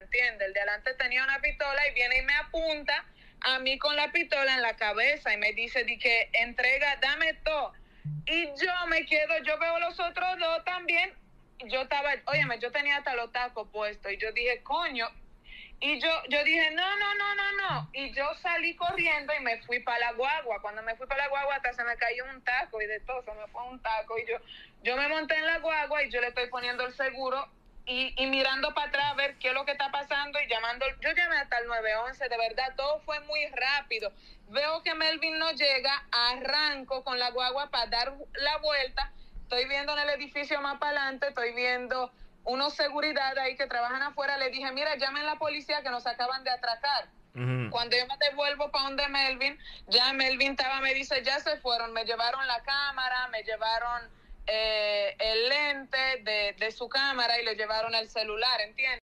¿entiendes? El de adelante tenía una pistola y viene y me apunta a mí con la pistola en la cabeza y me dice, di que entrega, dame todo. Y yo me quedo, yo veo los otros dos también. Yo estaba, óyeme, yo tenía hasta los tacos puestos y yo dije, coño. Y yo dije, no, no, no, no, no. Y yo salí corriendo y me fui para la guagua. Cuando me fui para la guagua hasta se me cayó un taco y de todo, se me fue un taco. Y yo me monté en la guagua y yo le estoy poniendo el seguro y mirando para atrás a ver qué es lo que está pasando y llamando. Yo llamé hasta el 911, de verdad, todo fue muy rápido. Veo que Melvin no llega, arranco con la guagua para dar la vuelta. Estoy viendo en el edificio más para adelante, estoy viendo unos seguridad ahí que trabajan afuera. Le dije, mira, llamen a la policía que nos acaban de atracar. Cuando yo me devuelvo para donde Melvin, ya Melvin estaba, me dice, ya se fueron, me llevaron la cámara, me llevaron el lente de su cámara y le llevaron el celular, ¿entiendes?